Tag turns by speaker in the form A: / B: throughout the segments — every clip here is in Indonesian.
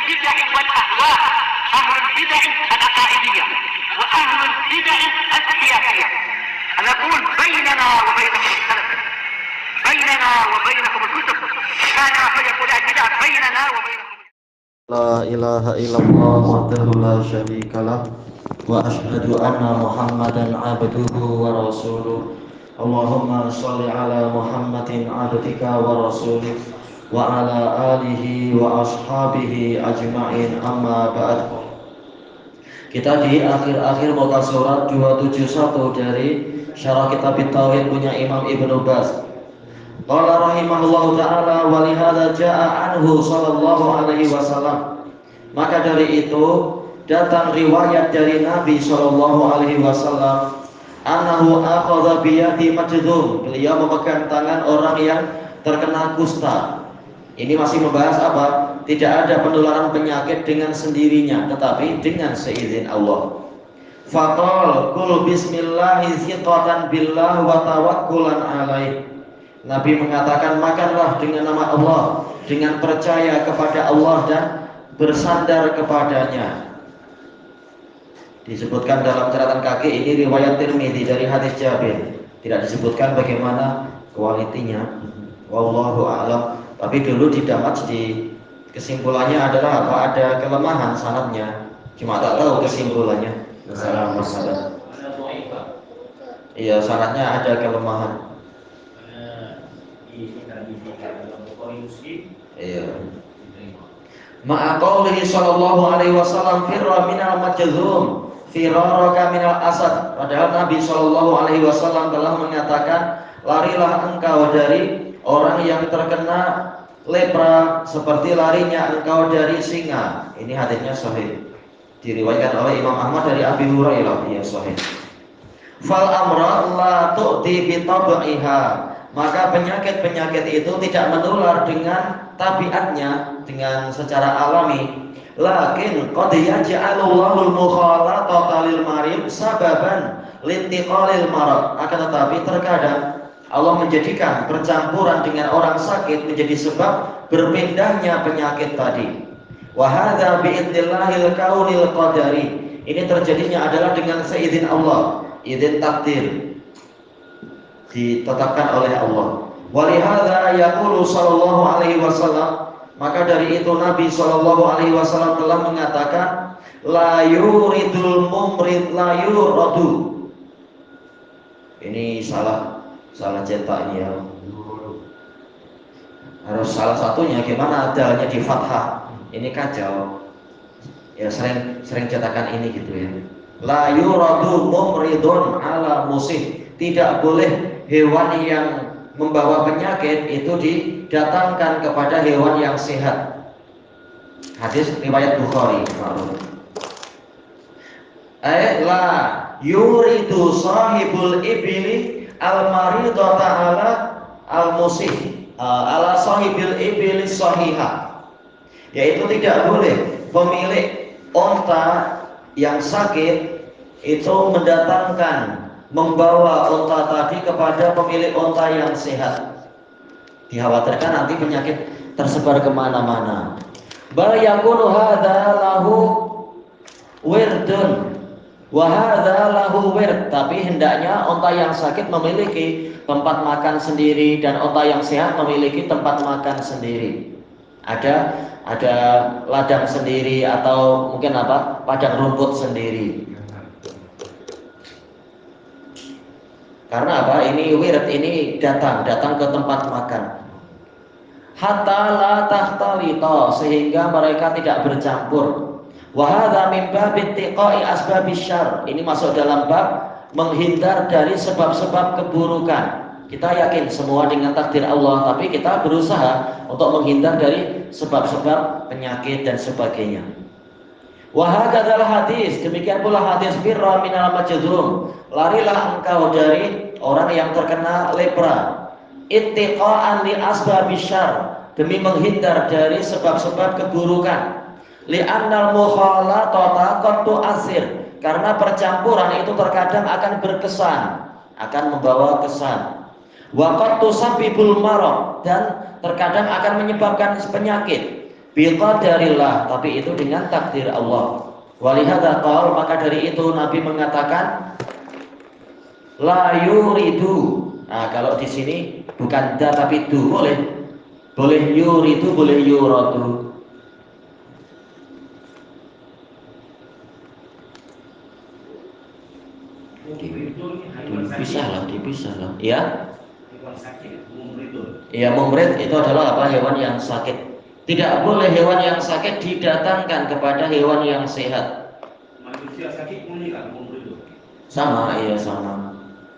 A: البدع والأهواء، أهل البدع العقائدية وأهل البدع السياسية. أنا أقول بيننا وبينكم السلف، بيننا وبينكم الكتب، كان فيقول البدع بيننا وبينكم.
B: لا إله إلا الله وحده لا شريك له وأشهد أن محمدا عبده ورسوله. اللهم صل على محمد عبدك ورسولك وعلى آله وأصحابه أجمعين. Amma ba'd. Kita di akhir-akhir muka surat 271 dari syarah kitab Tauhid punya Imam Ibnu Baz. Qala rahimahullahu ta'ala wa lihadza jaa'a anhu sallallahu alaihi wasallam. Maka dari itu datang riwayat dari Nabi sallallahu alaihi wasallam annahu akhadha bi yadi Majdzum. Beliau memegang tangan orang yang terkena kusta. Ini masih membahas apa? Tidak ada penularan penyakit dengan sendirinya, tetapi dengan seizin Allah. Faqal qul bismillahi thiqatan billah wa tawakkulan alaih. Nabi mengatakan, makanlah dengan nama Allah, dengan percaya kepada Allah dan bersandar kepadanya. Disebutkan dalam catatan kaki ini riwayat Tirmidzi dari hadis Jabir. Tidak disebutkan bagaimana kualitinya. Wallahu a'lam. Tapi dulu di Damaj di kesimpulannya adalah apa? Ada kelemahan sanadnya. Cuma tak tahu kesimpulannya. Masalah. Iya, sanadnya ada kelemahan. Iya. Ma'a qaulihi sallallahu alaihi wasallam firra minal Majdzum firaraka minal asad. Padahal Nabi sallallahu alaihi wasallam telah mengatakan, larilah engkau dari orang yang terkena lepra seperti larinya engkau dari singa. Ini hadisnya sahih. Diriwayatkan oleh Imam Ahmad dari Abi Hurairah, ya sahih. Fal amra la tu'ti bi tab'iha. Maka penyakit-penyakit itu tidak menular dengan tabiatnya, dengan secara alami. Lakin qad yaj'alullahu al-mukhalatata lil marid sababan lintiqalil marad. Akan tetapi terkadang Allah menjadikan percampuran dengan orang sakit menjadi sebab berpindahnya penyakit tadi. Wa hadza bi idznillahil kaunil qadari. Ini terjadinya adalah dengan seizin Allah, izin takdir ditetapkan oleh Allah. Walihadza yaqulu sallallahu alaihi wasallam. Maka dari itu Nabi sallallahu alaihi wasallam telah mengatakan, la yuridul mumrid la yuradu. Ini salah cetak ini ya. Harus salah satunya, gimana adanya di fathah. Ini kacau. Ya sering cetakan ini gitu ya. La yuradu mumridun ala musih. Tidak boleh hewan yang membawa penyakit itu didatangkan kepada hewan yang sehat. Hadis riwayat Bukhari. La yuridu sahibul ibli al-maridata ala al-musih ala sahibil ibli sahihah. Yaitu tidak boleh pemilik onta yang sakit itu mendatangkan, membawa onta tadi kepada pemilik onta yang sehat. Dikhawatirkan nanti penyakit tersebar kemana-mana. Bal yakunu hadza lahu wirdun wa hadza lahu wird. Tapi hendaknya onta yang sakit memiliki tempat makan sendiri dan onta yang sehat memiliki tempat makan sendiri. Ada ladang sendiri atau mungkin padang rumput sendiri. Karena apa? Ini wird, ini datang ke tempat makan. Hatta la tahtalita, sehingga mereka tidak bercampur. Wa hadza min babit tiqa'i asbabis syarr. Ini masuk dalam bab menghindar dari sebab-sebab keburukan. Kita yakin semua dengan takdir Allah, tapi kita berusaha untuk menghindar dari sebab-sebab penyakit dan sebagainya. Wa hadzal hadis, demikian pula hadis firra minal Majdzum. Larilah engkau dari orang yang terkena lepra. Ittiqa'an li asbabis syarr, demi menghindar dari sebab-sebab keburukan. Li'annal mukhalatata qad tu'assir, karena percampuran itu terkadang akan berkesan, akan membawa kesan. Wa qad tusabbibul marad, dan terkadang akan menyebabkan penyakit. biqadarillah, tapi itu dengan takdir Allah. Walihada qaul, maka dari itu Nabi mengatakan la yuridu. Nah, kalau di sini bukan da tapi du, boleh yuridu, boleh yuradu. Dipisah lah, ya. Iya, mumrid itu adalah apa? Hewan yang sakit. Tidak boleh hewan yang sakit didatangkan kepada hewan yang sehat.
C: Manusia sakit meninggal mumrid.
B: Sama, iya sama.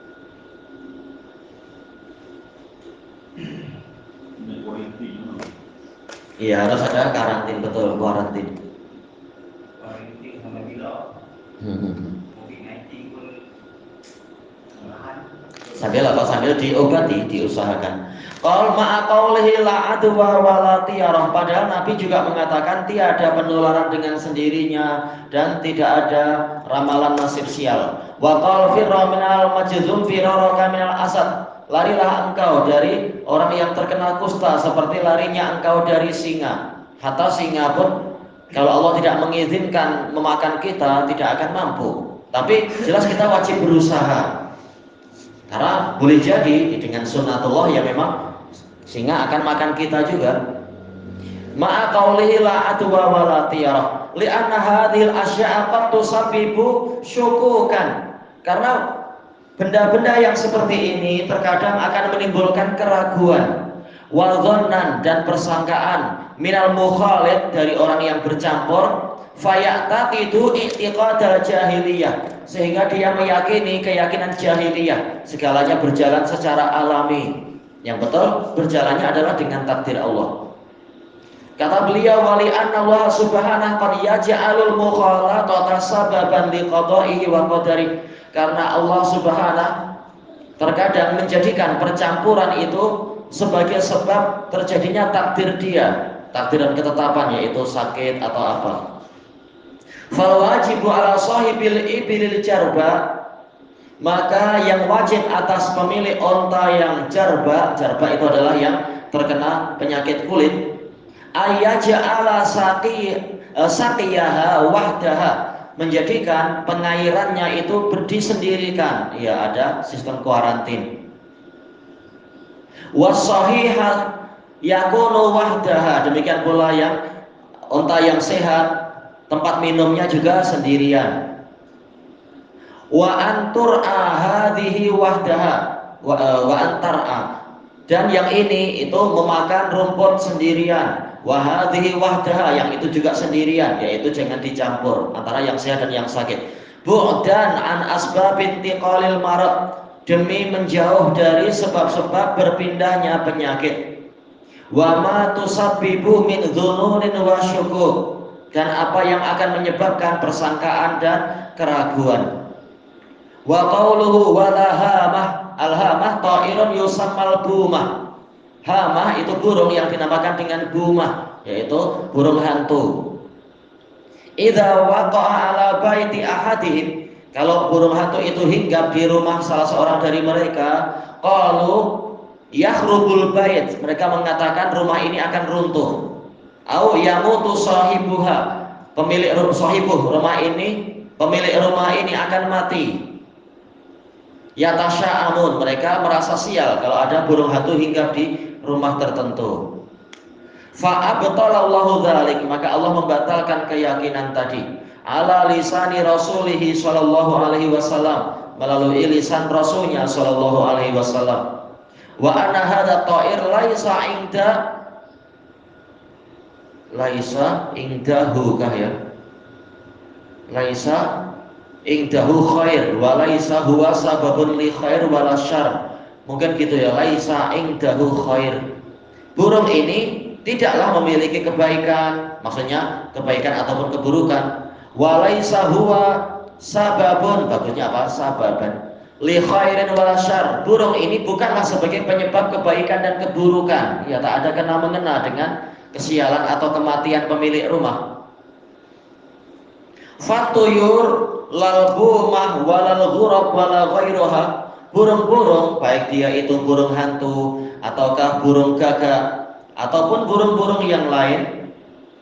B: Iya, harus ada karantin, betul, karantin.
C: Karantin sama bila.
B: Sambil diobati, diusahakan. Qal ma'a qaulihi la adwa wa la tiyarah, padahal Nabi juga mengatakan tiada penularan dengan sendirinya dan tidak ada ramalan nasib sial. Wa qal firra minal majzum firaraka minal asad, larilah engkau dari orang yang terkena kusta seperti larinya engkau dari singa. Hatta singa pun kalau Allah tidak mengizinkan memakan kita tidak akan mampu. Tapi jelas kita wajib berusaha. Karena boleh jadi dengan sunnatullah ya memang singa akan makan kita juga. Ma'a qaulihi la adwa wa la tiyarah li'anna hadhil asya'a qad tusabbibu syukukan. Karena benda-benda yang seperti ini terkadang akan menimbulkan keraguan, wa dhannan, dan persangkaan, minal mukhalid, dari orang yang bercampur, fayataqidu i'tiqadal jahiliyah, sehingga dia meyakini keyakinan jahiliyah, segalanya berjalan secara alami. Yang betul berjalannya adalah dengan takdir Allah. Kata beliau, wali anna Allah subhanahu qad yaj'alul mukhalatata sababan liqada'ihi wa qadari, karena Allah subhanahu terkadang menjadikan percampuran itu sebagai sebab terjadinya takdir dia, takdir dan ketetapan, yaitu sakit atau apa. Fal wajibu ala sahibil ibilil jarba, maka yang wajib atas pemilik onta yang jarba itu adalah yang terkena penyakit kulit, ayyaja'ala saqiyaha wahdaha, menjadikan pengairannya itu disendirikan, ya ada sistem kuarantin. Was-sahihah yakunu wahdaha, demikian pula yang onta yang sehat tempat minumnya juga sendirian. Wa antur'a hadhihi wahdaha wa antar'a, dan yang ini itu memakan rumput sendirian. Wa hadhihi wahdaha, yang itu juga sendirian, yaitu jangan dicampur antara yang sehat dan yang sakit. Bu'dan an asbab intiqalil marad, demi menjauh dari sebab-sebab berpindahnya penyakit. Wa ma tusabbibu min dhununin wa syukuk, dan apa yang akan menyebabkan persangkaan dan keraguan. Wa qauluhu wala hamah, al-hamah ta'irun yusammal bumah. Hamah itu burung yang dinamakan dengan bumah, yaitu burung hantu. Idza waqa'a ala baiti ahadihim, kalau burung hantu itu hinggap di rumah salah seorang dari mereka, qalu yakhrubul bait, mereka mengatakan rumah ini akan runtuh. Au yamutu sahibuha, pemilik rumah ini akan mati. Yatasya'amun, mereka merasa sial kalau ada burung hantu hinggap di rumah tertentu. Fa'abtalallahu dzalik, maka Allah membatalkan keyakinan tadi. Ala lisani rasulihi sallallahu alaihi wasallam, melalui lisan rasulnya sallallahu alaihi wasallam. Wa anna hadza ta'ir laisa indahu kah ya? Laisa indahu khair wa laisa huwa sababun li khair wala syarr. Mungkin gitu ya, laisa indahu khair. Burung ini tidaklah memiliki kebaikan, maksudnya kebaikan ataupun keburukan. Wa laisa huwa sababun, bagusnya apa? Sababan li khairin wala syarr. Burung ini bukanlah sebagai penyebab kebaikan dan keburukan. Ya, tak ada kena mengena dengan kesialan atau kematian pemilik rumah. Fatuyur lal bumah walal ghurab wala ghairuha, burung-burung baik dia itu burung hantu ataukah burung gagak ataupun burung-burung yang lain,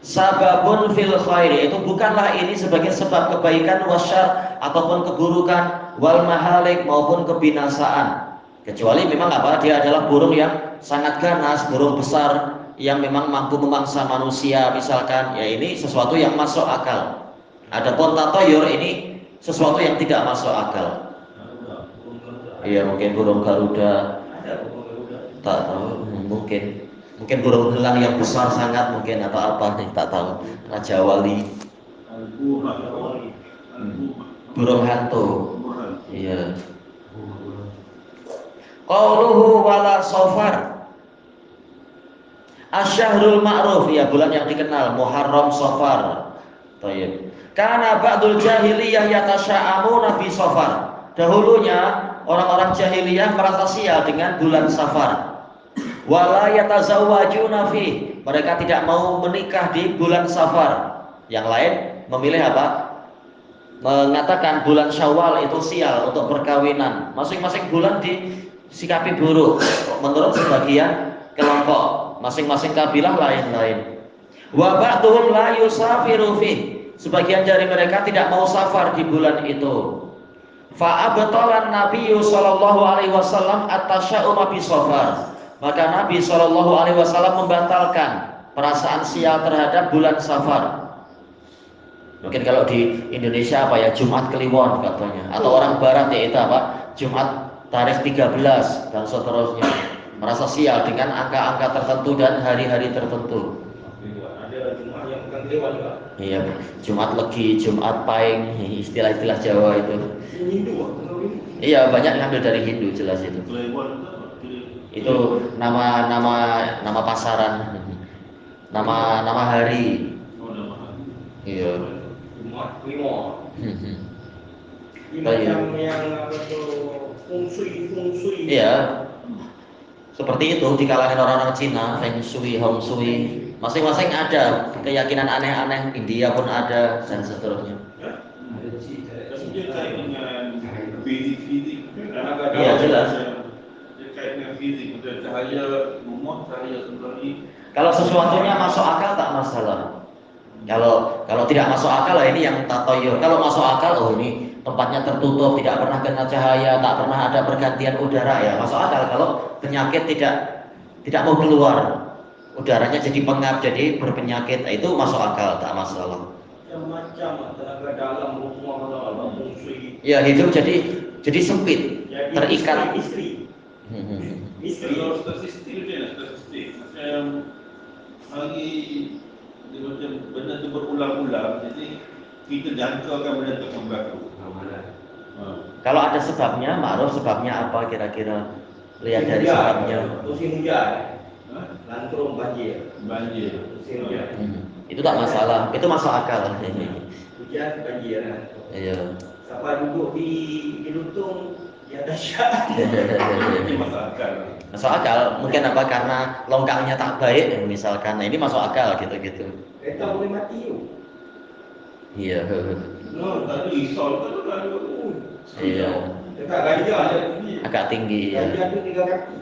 B: sababun fil khairi, itu bukanlah ini sebagai sebab kebaikan, wasyar ataupun keburukan, wal mahalik maupun kebinasaan, kecuali memang apa, dia adalah burung yang sangat ganas, burung besar yang memang mampu memangsa manusia misalkan, ya ini sesuatu yang masuk akal. Adapun tatoyur ini sesuatu yang tidak masuk akal. Iya, mungkin burung Garuda, tak tahu, mungkin burung elang yang besar sangat mungkin, atau apa nih, tak tahu. Raja Wali, burung hantu. Iya. Qauluhu wala safar, asyahrul ma'ruf, ya bulan yang dikenal, Muharram, Safar. Thayyib. Karena ba'dul jahiliyah yatasya'amuna fi Safar. Dahulunya orang-orang jahiliyah merasa sial dengan bulan Safar. Wala yatazawwajuna fi, mereka tidak mau menikah di bulan Safar. Yang lain memilih apa? Mengatakan bulan Syawal itu sial untuk perkawinan. Masing-masing bulan disikapi buruk menurut sebagian kelompok. Masing-masing kabilah lain-lain. Wa ba'dhum la yusafiru fi, sebagian dari mereka tidak mau safar di bulan itu. Fa abtalan Nabiyyu sallallahu alaihi wasallam at-tasya'uma bi Safar. Maka Nabi Shallallahu Alaihi Wasallam membatalkan perasaan sial terhadap bulan Safar. Mungkin kalau di Indonesia apa ya, Jumat Kliwon katanya, atau orang Barat ya itu apa, Jumat tarikh 13 dan seterusnya. Merasa sial dengan angka-angka tertentu dan hari-hari tertentu.
C: Ada Jumat yang bukan Kliwon juga.
B: Iya, Jumat Legi, Jumat Paing, istilah-istilah Jawa itu. Iya, banyak yang ambil dari Hindu, jelas itu. Itu nama pasaran, nama hari. Iya.
C: Lima. Macam yang apa tuh, feng shui.
B: Iya. Seperti itu di kalangan orang-orang Cina, feng shui, hong shui, masing-masing ada keyakinan aneh-aneh. India pun ada dan seterusnya. Iya, jelas.
C: Cahaya rumah, cahaya sendiri.
B: Kalau sesuatunya masuk akal tak masalah. Kalau tidak masuk akal, ini yang tatoyur. Kalau masuk akal, oh ini tempatnya tertutup, tidak pernah kena cahaya, tak pernah ada pergantian udara, ya masuk akal. Kalau penyakit tidak mau keluar, udaranya jadi pengap, jadi berpenyakit, itu masuk akal, tak masalah.
C: Macam tenaga dalam rumah dalam fungsi.
B: Ya, hidup jadi sempit, terikat.
C: Kalau statistik dia macam hari dia macam benda tu berulang-ulang, jadi kita jangkakan benda tu akan berlaku.
B: Kalau ada sebabnya, ma'ruf sebabnya apa kira-kira? Lihat dari sebabnya.
C: Musim hujan, lantrung banjir. Musim hujan.
B: Itu tak masalah, itu masuk akal.
C: Hujan banjir.
B: Iya.
C: Siapa duduk di lutung, ya dahsyat. Ini masuk akal.
B: Masuk akal, mungkin apa, karena longkangnya tak baik misalkan. Nah, ini masuk akal gitu-gitu.
C: Kereta boleh mati yuk.
B: Iya.
C: No, tadi risau tu lalu.
B: Iya.
C: Dekat gajah ada ni.
B: Agak tinggi.
C: Gajah
B: Ya.
C: tu 3 kaki.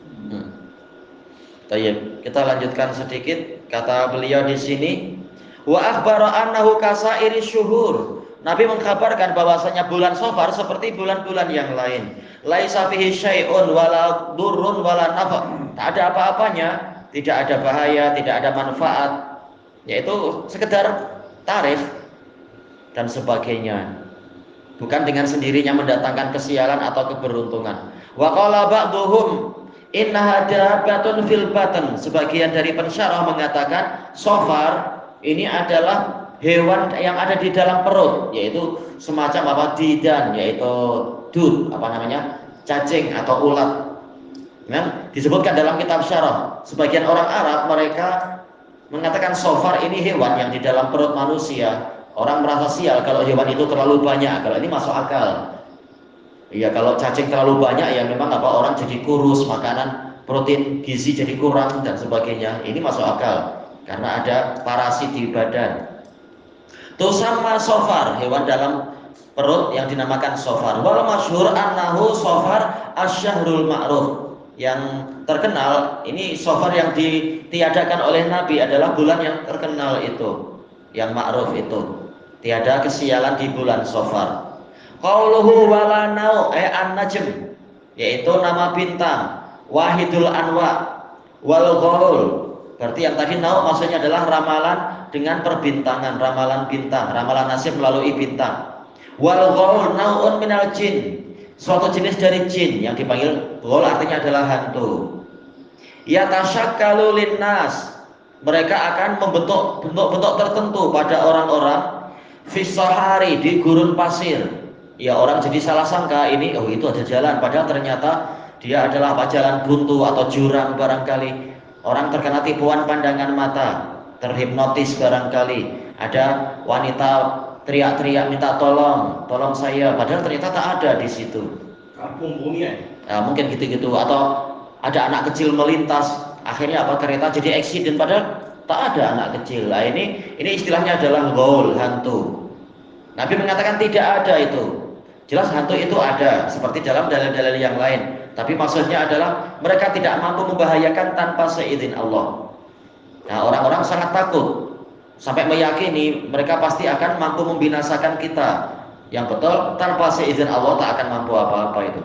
B: Tayyib. Kita lanjutkan sedikit kata beliau di sini. Wa akhbara annahu kasairi syuhur. Nabi mengkabarkan bahwasanya bulan Safar seperti bulan-bulan yang lain. Laisa fihi syai'un wala durrun wala nafa'. Tak ada apa-apanya, tidak ada bahaya, tidak ada manfaat. Yaitu sekedar tarikh dan sebagainya. Bukan dengan sendirinya mendatangkan kesialan atau keberuntungan. Wa qala ba'dhum innaha dabatun fil batn. Sebagian dari pensyarah mengatakan Safar ini adalah hewan yang ada di dalam perut, yaitu semacam apa, didan, yaitu dud, cacing atau ulat. Nah, disebutkan dalam kitab syarah. Sebagian orang Arab mereka mengatakan Safar ini hewan yang di dalam perut manusia. Orang merasa sial kalau hewan itu terlalu banyak. Kalau ini masuk akal. Iya, kalau cacing terlalu banyak ya memang apa, orang jadi kurus, makanan protein gizi jadi kurang dan sebagainya. Ini masuk akal karena ada parasit di badan. Tusamma Safar, hewan dalam perut yang dinamakan Safar. Wal masyhur annahu Safar asyahrul ma'ruf. yang terkenal. Ini Safar yang ditiadakan oleh Nabi adalah bulan yang terkenal itu, yang ma'ruf itu. Tiada kesialan di bulan Safar. Qauluhu wala nau an-najm, yaitu nama bintang, wahidul anwa wal ghaul. Berarti yang tadi nau maksudnya adalah ramalan dengan perbintangan, ramalan bintang, ramalan nasib melalui bintang. Wal ghaul naun minal jin, suatu jenis dari jin yang dipanggil ghaul, artinya adalah hantu. Yatasyakkalu linnas, mereka akan membentuk bentuk-bentuk tertentu pada orang-orang fisahari, di gurun pasir. Ya, orang jadi salah sangka ini, oh itu ada jalan, padahal ternyata dia adalah jalan buntu atau jurang barangkali. Orang terkena tipuan pandangan mata, terhipnotis barangkali. Ada wanita teriak-teriak minta tolong saya, padahal ternyata tak ada di situ.
C: Kampung bumi ya?
B: Mungkin gitu-gitu. Atau ada anak kecil melintas, akhirnya kereta jadi eksiden, padahal tak ada anak kecil. Nah, ini istilahnya adalah ghaul, hantu. Nabi mengatakan tidak ada itu. Jelas hantu itu ada, seperti dalam dalil-dalil yang lain. Tapi maksudnya adalah mereka tidak mampu membahayakan tanpa seizin Allah. Nah, orang-orang sangat takut sampai meyakini mereka pasti akan mampu membinasakan kita. Yang betul, tanpa seizin Allah tak akan mampu apa-apa itu.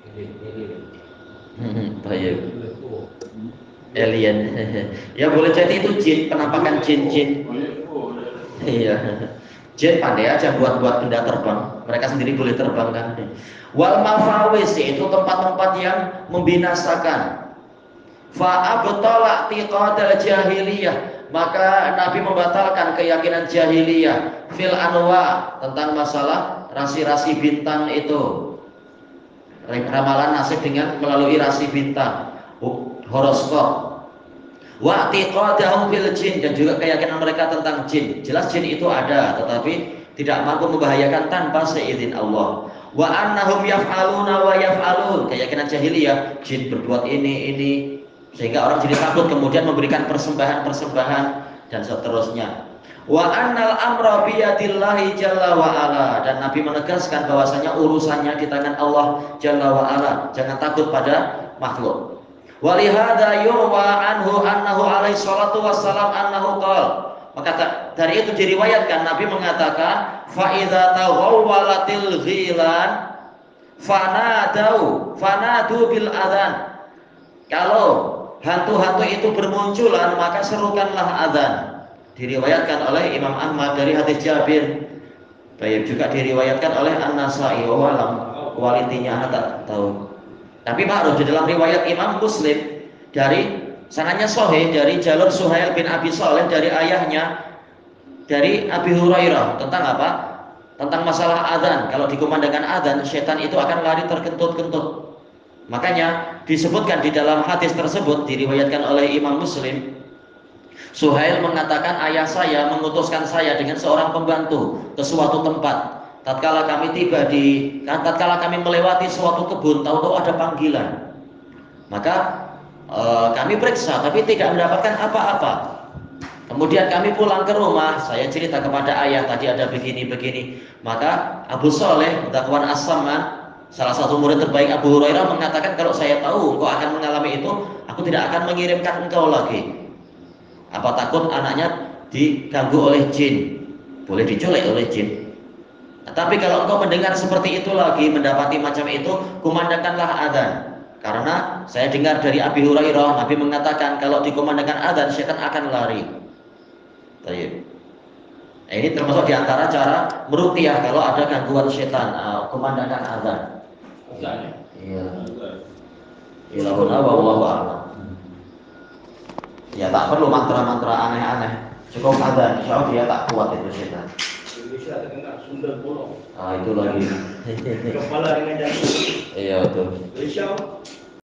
B: Baik. Alien. Ya boleh jadi itu jin, penampakan jin-jin. Iya. Jin pandai aja buat benda terbang. Mereka sendiri boleh terbang kan. Wal mafawis, yaitu tempat-tempat yang membinasakan. Fa abtala tiqadal jahiliyah, maka Nabi membatalkan keyakinan jahiliyah fil anwa, tentang masalah rasi-rasi bintang itu. Ramalan nasib dengan melalui rasi bintang, horoskop. Wa tiqadahum fil jin, dan juga keyakinan mereka tentang jin. Jelas jin itu ada, tetapi tidak mampu membahayakan tanpa seizin Allah. Wa annahum yaf'aluna wa yaf'alun, keyakinan jahiliyah, jin berbuat ini sehingga orang jadi takut, kemudian memberikan persembahan dan seterusnya. Wa annal amra biyadillahi jalla wa ala, dan Nabi menegaskan bahwasanya urusannya di tangan Allah jalla wa ala, jangan takut pada makhluk. Wa lihada yurwa anhu annahu alaihi salatu wassalam annahu qala, maka dari itu diriwayatkan Nabi mengatakan, fa idza taghawwalatil ghilan fanadu bil adzan, kalau hantu-hantu itu bermunculan maka serukanlah adzan. Diriwayatkan oleh Imam Ahmad dari hadis Jabir. Baik, juga diriwayatkan oleh An-Nasa'i, walam walitinya anak tak tahu. Tapi ma'ruf di dalam riwayat Imam Muslim dari sanadnya sahih dari jalur Suhail bin Abi Shalih dari ayahnya dari Abi Hurairah tentang apa? Tentang masalah adzan. Kalau dikumandangkan adzan, setan itu akan lari terkentut-kentut. Makanya disebutkan di dalam hadis tersebut diriwayatkan oleh Imam Muslim, Suhail mengatakan ayah saya mengutuskan saya dengan seorang pembantu ke suatu tempat. Tatkala kami melewati suatu kebun, tahu-tahu ada panggilan. Maka kami periksa, tapi tidak mendapatkan apa-apa. Kemudian kami pulang ke rumah, saya cerita kepada ayah tadi ada begini-begini. Maka Abu Shalih Dzakwan As-Samman, salah satu murid terbaik Abu Hurairah, mengatakan kalau saya tahu engkau akan mengalami itu, aku tidak akan mengirimkan engkau lagi. Apa takut anaknya diganggu oleh jin, boleh diculik oleh jin. Tapi kalau engkau mendengar seperti itu lagi, mendapati macam itu, kumandangkanlah adzan. Karena saya dengar dari Abi Hurairah, Nabi mengatakan kalau dikumandangkan adzan, setan akan lari. Baik. Nah, ini termasuk diantara cara meruqyah kalau ada gangguan setan, kumandangkan adzan. Iya. Ilahuna wallahu a'lam. Ya tak perlu mantra-mantra aneh-aneh, cukup adzan, insya Allah dia tak kuat itu setan.
C: Indonesia terkena sundal bolong.
B: Itu lagi.
C: Kepala dengan jantung.
B: Iya betul.
C: Insya Allah